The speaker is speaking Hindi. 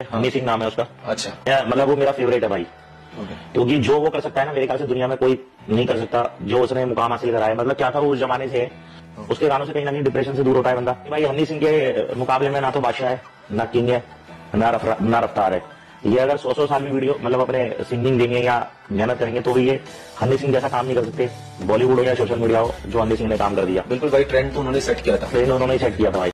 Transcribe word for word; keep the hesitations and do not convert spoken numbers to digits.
हनी सिंह नाम है उसका। अच्छा। मतलब वो मेरा फेवरेट है भाई, क्योंकि जो वो कर सकता है ना मेरे ख्याल से दुनिया में कोई नहीं कर सकता। जो उसने मुकाम हासिल करा है, मतलब क्या था वो उस जमाने से, उसके गानों से कहीं ना कहीं डिप्रेशन से दूर होता है बंदा। भाई हनी सिंह के मुकाबले में ना तो बादशाह है, ना किंग है, ना रफ्तार है। ये अगर सौ सौ साल में वीडियो मतलब अपने सिंगिंग देंगे या मेहनत करेंगे तो भी ये हनी सिंह जैसा काम नहीं कर सकते, बॉलीवुड हो या सोशल मीडिया हो, जो हनी सिंह ने काम कर दिया। बिल्कुल भाई, ट्रेंड तो उन्होंने सेट किया था। ट्रेंड उन्होंने सेट किया था भाई।